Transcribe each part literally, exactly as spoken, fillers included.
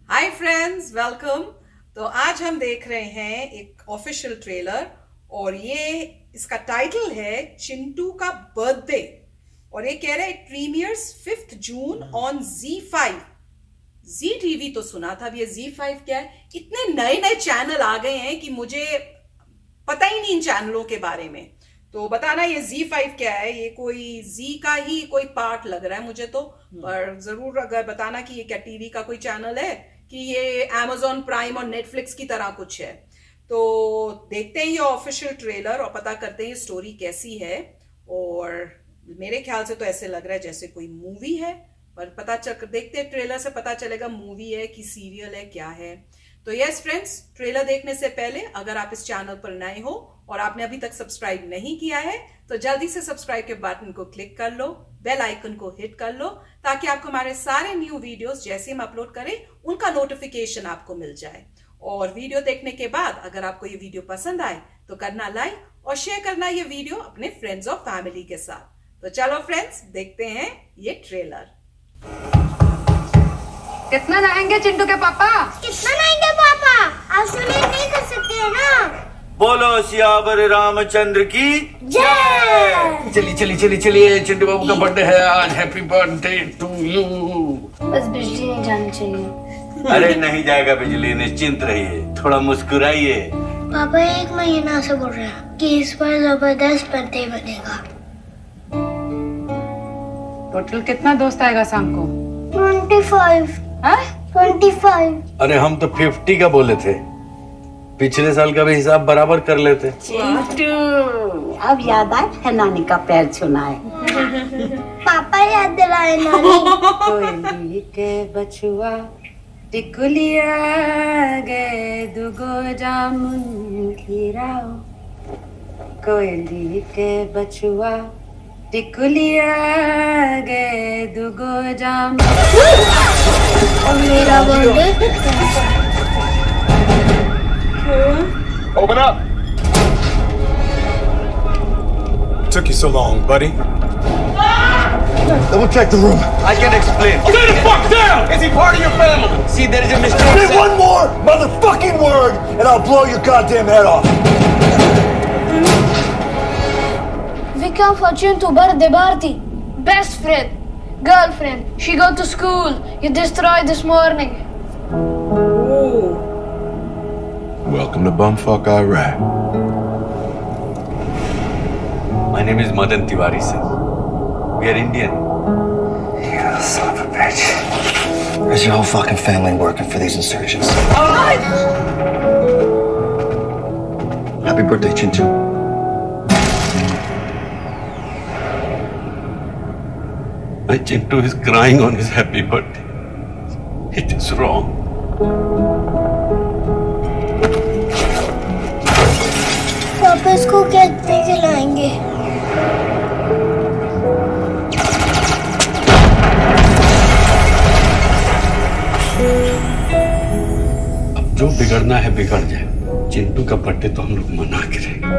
Hi friends, welcome. तो आज हम देख रहे हैं एक ऑफिशियल ट्रेलर और ये इसका टाइटल है चिंटू का बर्थडे और ये कह रहे हैं premieres fifth June on Zee five. Zee TV तो सुना था, अब ये ज़ी फाइव क्या है? इतने नए नए चैनल आ गए हैं कि मुझे पता ही नहीं इन चैनलों के बारे में। तो बताना ये ज़ी फाइव क्या है? ये कोई जी का ही कोई पार्ट लग रहा है मुझे तो, पर जरूर अगर बताना कि ये क्या टीवी का कोई चैनल है कि ये अमेज़न प्राइम और नेटफ्लिक्स की तरह कुछ है। तो देखते हैं ये ऑफिशियल ट्रेलर और पता करते हैं ये स्टोरी कैसी है। और मेरे ख्याल से तो ऐसे लग रहा है जैसे कोई मूवी है, पर पता चल देखते हैं ट्रेलर से पता चलेगा मूवी है कि सीरियल है, क्या है। तो यस फ्रेंड्स, ट्रेलर देखने से पहले अगर आप इस चैनल पर नए हो और आपने अभी तक सब्सक्राइब नहीं किया है तो जल्दी से सब्सक्राइब के बटन को क्लिक कर लो, बेल आइकन को हिट कर लो ताकि आपको हमारे सारे न्यू वीडियोस जैसे हम अपलोड करें उनका नोटिफिकेशन आपको मिल जाए। और वीडियो देखने के बाद अगर आपको ये वीडियो पसंद आए तो करना लाइक और शेयर करना ये वीडियो अपने फ्रेंड्स और फैमिली के साथ। तो चलो फ्रेंड्स, देखते हैं ये ट्रेलर। कितना लाएंगे चिंटू के पापा? कितना लाएंगे पापा? आप सुने नहीं कर सकते हैं ना। बोलो सियावर रामचंद्र की जय। चलिए चलिए चलिए चलिए, चिंटू बाबू का बर्थडे है आज। Happy birthday to you. बस बिजली नहीं जानी चाहिए। अरे नहीं जाएगा बिजली, निश्चिंत रहिए, थोड़ा मुस्कुराइए। पापा एक महीना से बोल रहे हैं कि इस बार जबरदस्त बर्थडे बनेगा। टोटल कितना दोस्त आएगा शाम को? Twenty five. Twenty five. अरे हम तो फिफ्टी का बोले थे, पिछले साल का भी हिसाब बराबर कर लेते। चिंटू, अब याद आया है नानी का पैर छूना है। पापा याद दिलाए नानी। कोयली के बछुआ टिकुलिया गए दुगो जामुन खिराओ। कोयली के बछुआ टिकुलिया गए दुगो जामुन। और मेरा birthday. Open up. Took you so long, buddy. Double check the room. I can explain. Stay the fuck down! Is he part of your family? See, there is a mistake. Say one more motherfucking word and I'll blow your goddamn head off. We come for Chintu birthday party. Best friend, girlfriend. She go to school. You destroyed this morning. Welcome to Bumfuck Iraq. My name is Madan Tiwari, sir. We are Indian. You son of a bitch. Where's your whole fucking family working for these insurgents? Happy birthday, Chintu. My Chintu is crying on his happy birthday. It is wrong. पापा इसको कहते खिलाएंगे। अब जो बिगड़ना है बिगड़ जाए, चिंटू का बर्थडे तो हम लोग मना के रहेंगे।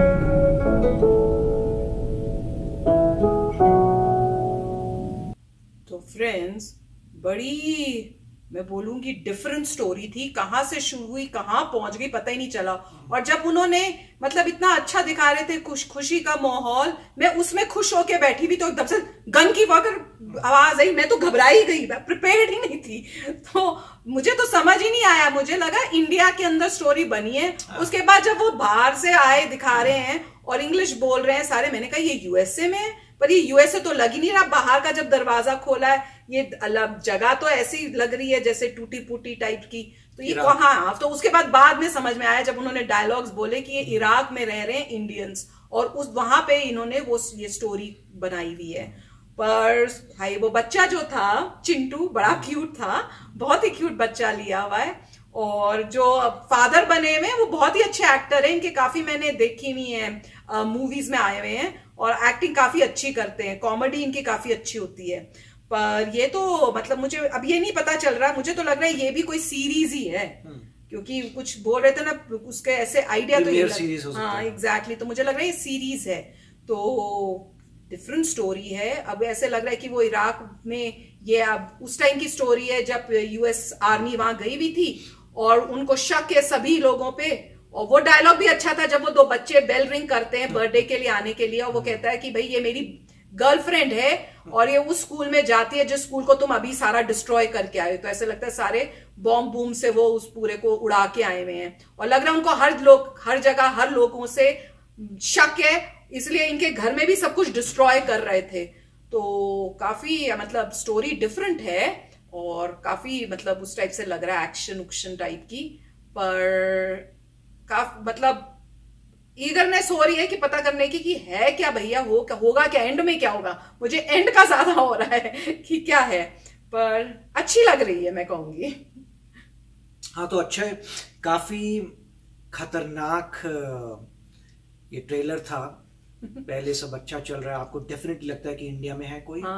तो फ्रेंड्स, बड़ी मैं बोलूंगी डिफरेंट स्टोरी थी। कहां से शुरू हुई कहां पहुंच गई पता ही नहीं चला। और जब उन्होंने मतलब इतना अच्छा दिखा रहे थे, खुश खुशी का माहौल, मैं उसमें खुश होके बैठी भी तो एकदम से गन की वक्त आवाज आई, मैं तो घबरा ही गई, मैं प्रिपेयर्ड ही नहीं थी। तो मुझे तो समझ ही नहीं आया, मुझे लगा इंडिया के अंदर स्टोरी बनी है। उसके बाद जब वो बाहर से आए दिखा रहे हैं और इंग्लिश बोल रहे हैं सारे, मैंने कहा ये यूएसए में है, पर ये यूएसए तो लग ही नहीं रहा। बाहर का जब दरवाजा खोला है, ये अलग जगह तो ऐसी लग रही है जैसे टूटी फूटी टाइप की। तो ये कहाँ? तो उसके बाद बाद में समझ में आया जब उन्होंने डायलॉग्स बोले कि ये इराक में रह रहे हैं इंडियंस और उस वहां पे इन्होंने वो ये स्टोरी बनाई हुई है। पर भाई वो बच्चा जो था चिंटू बड़ा क्यूट था, बहुत ही क्यूट बच्चा लिया हुआ है। और जो फादर बने हुए वो बहुत ही अच्छे एक्टर हैं, इनके काफी मैंने देखी हुई है, मूवीज में आए हुए हैं और एक्टिंग काफी अच्छी करते हैं, कॉमेडी इनकी काफी अच्छी होती है। पर ये तो मतलब मुझे अब ये नहीं पता चल रहा, मुझे तो लग रहा है ये भी कोई सीरीज ही है, क्योंकि कुछ बोल रहे थे ना उसके ऐसे आइडिया तो ये सीरीज हो सकता है। हाँ एग्जैक्टली, तो मुझे लग रहा है ये सीरीज है। तो डिफरेंट स्टोरी है। अब ऐसे लग रहा है कि वो इराक में, ये अब उस टाइम की स्टोरी है जब यूएस आर्मी वहां गई भी थी और उनको शक है सभी लोगों पे। और वो डायलॉग भी अच्छा था जब वो दो बच्चे बेल रिंग करते हैं बर्थडे के लिए आने के लिए, और वो कहता है कि भाई ये मेरी गर्लफ्रेंड है और ये उस स्कूल में जाती है जिस स्कूल को तुम अभी सारा डिस्ट्रॉय करके आए। तो ऐसे लगता है सारे बॉम्ब बूम से वो उस पूरे को उड़ा के आए हुए हैं, और लग रहा है उनको हर लोग, हर जगह, हर लोगों से शक है, इसलिए इनके घर में भी सब कुछ डिस्ट्रॉय कर रहे थे। तो काफी मतलब स्टोरी डिफरेंट है और काफी मतलब उस टाइप से लग रहा है एक्शन उक्शन टाइप की, पर काफी मतलब ईगरनेस हो रही है कि पता करने की कि है क्या भैया, हो होगा क्या, एंड में क्या होगा। मुझे एंड का ज्यादा हो रहा है कि क्या है, पर अच्छी लग रही है मैं कहूंगी। हाँ तो अच्छा है, काफी खतरनाक ये ट्रेलर था। पहले सब अच्छा चल रहा है, आपको डेफिनेटली लगता है कि इंडिया में है कोई,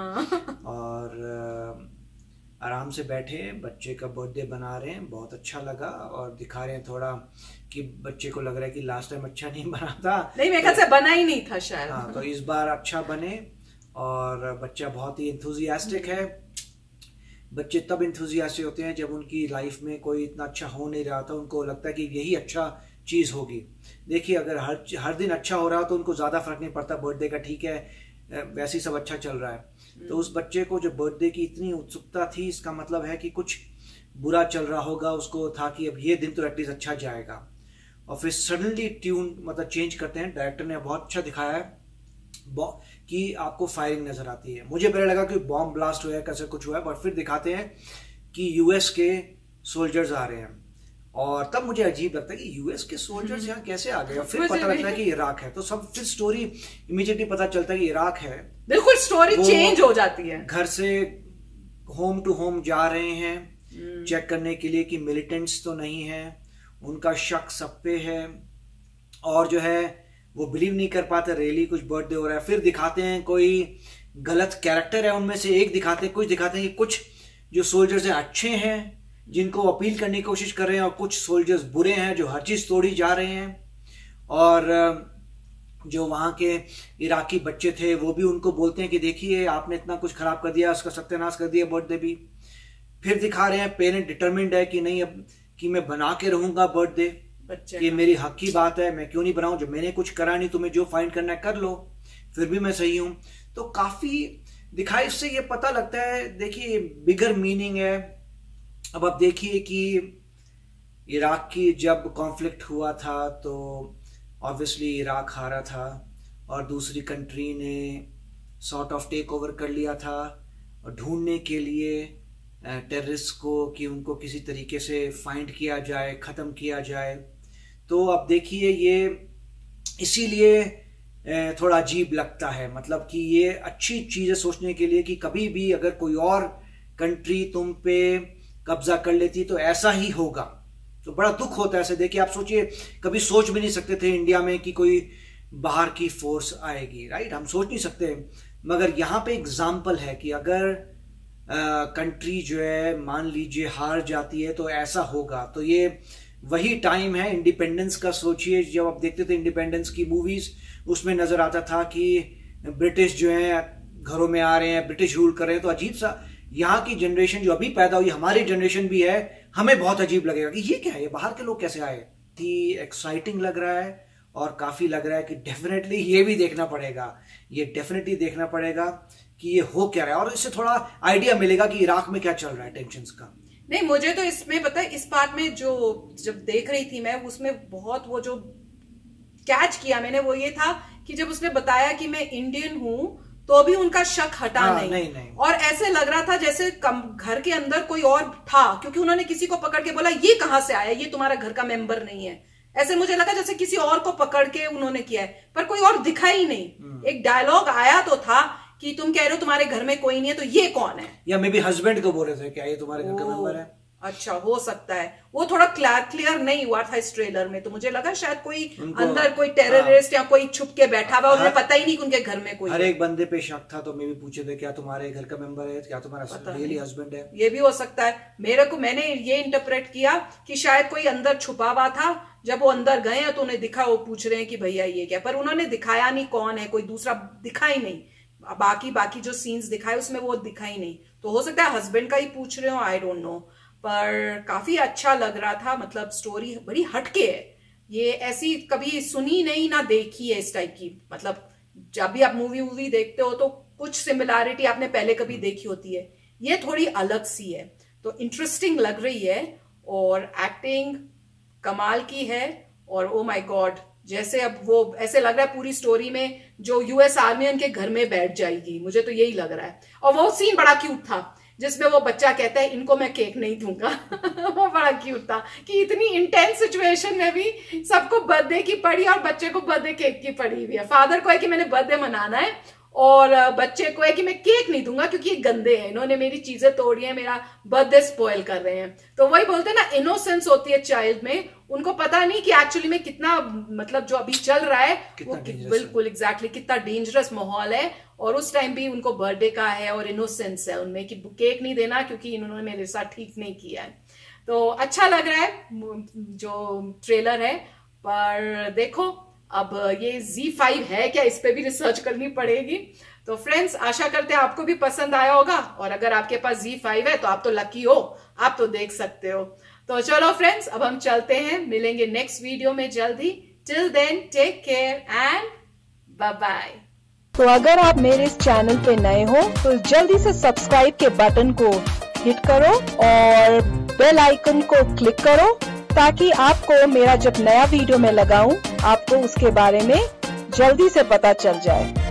और आराम से बैठे बच्चे का बर्थडे बना रहे हैं, बहुत अच्छा लगा। और दिखा रहे हैं थोड़ा कि बच्चे को लग रहा है कि लास्ट टाइम अच्छा नहीं बना था, नहीं मेरे ख्याल से बना ही नहीं था शायद। हाँ तो इस बार अच्छा बने, और बच्चा बहुत ही इंथुजियास्टिक है। बच्चे तब इंथुजियास्टिक होते हैं जब उनकी लाइफ में कोई इतना अच्छा हो नहीं रहा था, उनको लगता है कि यही अच्छा चीज होगी। देखिए अगर हर हर दिन अच्छा हो रहा हो तो उनको ज्यादा फर्क नहीं पड़ता, बर्थडे का ठीक है, वैसे ही सब अच्छा चल रहा है। तो उस बच्चे को जो बर्थडे की इतनी उत्सुकता थी, इसका मतलब है कि कुछ बुरा चल रहा होगा, उसको था कि अब ये दिन तो एटलीस्ट अच्छा जाएगा। और फिर सडनली ट्यून मतलब चेंज करते हैं, डायरेक्टर ने बहुत अच्छा दिखाया है कि आपको फायरिंग नजर आती है। मुझे पहले लगा कि बॉम्ब ब्लास्ट हुआ है, कैसे कुछ हुआ है, बट फिर दिखाते हैं कि यूएस के सोल्जर्स आ रहे हैं, और तब मुझे अजीब लगता है कि यूएस के सोल्जर्स यहाँ कैसे आ गए, और फिर पता लगता है कि इराक है। तो सब फिर स्टोरी इमीडिएटली पता चलता है कि इराक है, बिल्कुल स्टोरी चेंज हो जाती है। घर से होम टू होम जा रहे हैं चेक करने के लिए कि मिलिटेंट्स तो नहीं है, उनका शक सब पे है, और जो है वो बिलीव नहीं कर पाते रियली कुछ बर्थडे हो रहा है। फिर दिखाते हैं कोई गलत कैरेक्टर है, उनमें से एक दिखाते हैं, कुछ दिखाते हैं कि कुछ जो सोल्जर्स हैं अच्छे हैं जिनको अपील करने की कोशिश कर रहे हैं, और कुछ सोल्जर्स बुरे हैं जो हर चीज तोड़ी जा रहे हैं। और जो वहां के इराकी बच्चे थे वो भी उनको बोलते हैं कि देखिए आपने इतना कुछ खराब कर दिया, उसका सत्यानाश कर दिया बर्थडे भी। फिर दिखा रहे हैं पेरेंट डिटरमिन्ड है कि नहीं अब कि मैं बना के रहूंगा बर्थडे, ये मेरी हक की बात है, मैं क्यों नहीं बनाऊं, जब मैंने कुछ करा नहीं, तुम्हें जो फाइंड करना है कर लो, फिर भी मैं सही हूं। तो काफी दिखाई, इससे ये पता लगता है, देखिए बिगर मीनिंग है। अब आप देखिए कि इराक की जब कॉन्फ्लिक्ट हुआ था तो ऑब्वियसली इराक हारा था, और दूसरी कंट्री ने सॉर्ट ऑफ टेक ओवर कर लिया था, और ढूंढने के लिए टेररिस्ट को कि उनको किसी तरीके से फाइंड किया जाए, ख़त्म किया जाए। तो अब देखिए ये इसीलिए थोड़ा अजीब लगता है, मतलब कि ये अच्छी चीज़ें सोचने के लिए कि कभी भी अगर कोई और कंट्री तुम पे कब्जा कर लेती तो ऐसा ही होगा, तो बड़ा दुख होता है ऐसे देखिए। आप सोचिए कभी सोच भी नहीं सकते थे इंडिया में कि कोई बाहर की फोर्स आएगी, राइट, हम सोच नहीं सकते, मगर यहाँ पे एग्जाम्पल है कि अगर कंट्री जो है मान लीजिए हार जाती है तो ऐसा होगा। तो ये वही टाइम है इंडिपेंडेंस का। सोचिए जब आप देखते थे इंडिपेंडेंस की मूवीज, उसमें नजर आता था कि ब्रिटिश जो है घरों में आ रहे हैं, ब्रिटिश रूल कर रहे हैं, तो अजीब सा यहाँ की जनरेशन जो अभी पैदा हुई, हमारी जनरेशन भी है, हमें बहुत अजीब लगेगा कि ये क्या है, ये बाहर के लोग कैसे आए। थी एक्साइटिंग लग रहा है, और काफी लग रहा है कि डेफिनेटली ये भी देखना पड़ेगा, ये डेफिनेटली देखना पड़ेगा कि ये हो क्या रहा है, और इससे थोड़ा आइडिया मिलेगा कि इराक में क्या चल रहा है टेंशंस का। नहीं मुझे तो इसमें पता है, इस पार्ट में जो जब देख रही थी मैं, उसमें बहुत वो जो कैच किया मैंने वो ये था कि जब उसने बताया कि मैं इंडियन हूं तो भी उनका शक हटा हाँ, नहीं, नहीं, नहीं और ऐसे लग रहा था जैसे कम घर के अंदर कोई और था, क्योंकि उन्होंने किसी को पकड़ के बोला ये कहां से आया, ये तुम्हारा घर का मेंबर नहीं है। ऐसे मुझे लगा जैसे किसी और को पकड़ के उन्होंने किया है, पर कोई और दिखा ही नहीं। एक डायलॉग आया तो था कि तुम कह रहे हो तुम्हारे घर में कोई नहीं है, तो ये कौन है, या मे बी हस्बैंड को बोल रहे थे क्या ये तुम्हारे घर का मेंबर है। अच्छा हो सकता है, वो थोड़ा क्लियर नहीं हुआ था इस ट्रेलर में, तो मुझे लगा शायद कोई अंदर कोई टेररिस्ट या कोई छुप के बैठा हुआ, उन्हें पता ही नहीं कि उनके घर में कोई, हर एक बंदे पे शक था, तो मैं भी पूछे थे क्या तुम्हारे घर का मेंबर है, क्या तुम्हारा रियली हस्बैंड है। ये भी हो सकता है। मेरे को मैंने ये इंटरप्रेट किया कि शायद कोई अंदर छुपा हुआ था, जब वो अंदर गए तो उन्हें दिखा, वो पूछ रहे हैं कि भैया ये क्या, पर उन्होंने दिखाया नहीं कौन है, कोई दूसरा दिखा ही नहीं बाकी बाकी जो सीन्स दिखाए उसमें वो दिखा ही नहीं। तो हो सकता है हस्बैंड का ही पूछ रहे हो, आई डोंट नो, पर काफी अच्छा लग रहा था। मतलब स्टोरी बड़ी हटके है, ये ऐसी कभी सुनी नहीं ना देखी है इस टाइप की। मतलब जब भी आप मूवी वूवी देखते हो तो कुछ सिमिलैरिटी आपने पहले कभी देखी होती है, ये थोड़ी अलग सी है, तो इंटरेस्टिंग लग रही है। और एक्टिंग कमाल की है। और ओ माय गॉड, जैसे अब वो ऐसे लग रहा है पूरी स्टोरी में जो यूएस आर्मी उनके घर में बैठ जाएगी, मुझे तो यही लग रहा है। और वो सीन बड़ा क्यूट था जिसमें वो बच्चा कहता है इनको मैं केक नहीं दूंगा वो बड़ा क्यूट था कि इतनी इंटेंस सिचुएशन में भी सबको बर्थडे की पड़ी और बच्चे को बर्थडे केक की पड़ी हुई है। फादर को है कि मैंने बर्थडे मनाना है और बच्चे को है कि मैं केक नहीं दूंगा क्योंकि ये गंदे हैं, इन्होंने मेरी चीजें तोड़ी है, मेरा बर्थडे स्पॉइल कर रहे हैं। तो वही बोलते हैं ना, इनोसेंस होती है चाइल्ड में, उनको पता नहीं कि एक्चुअली में कितना मतलब जो अभी चल रहा है वो बिल्कुल एग्जैक्टली कितना डेंजरस माहौल है। और उस टाइम भी उनको बर्थडे का है और इनोसेंस है उनमें कि केक नहीं देना क्योंकि इन्होंने मेरे साथ ठीक नहीं किया है। तो अच्छा लग रहा है जो ट्रेलर है, पर देखो अब ये ज़ी फाइव है क्या, इस पे भी रिसर्च करनी पड़ेगी। तो फ्रेंड्स, आशा करते हैं आपको भी पसंद आया होगा, और अगर आपके पास ज़ी फाइव है तो आप तो लकी हो, आप तो देख सकते हो। तो चलो फ्रेंड्स, अब हम चलते हैं, मिलेंगे नेक्स्ट वीडियो में जल्दी। Till then take care and bye bye. तो अगर आप मेरे इस चैनल पे नए हो तो जल्दी से सब्सक्राइब के बटन को हिट करो और बेल आइकन को क्लिक करो ताकि आपको मेरा जब नया वीडियो मैं लगाऊं आपको उसके बारे में जल्दी से पता चल जाए।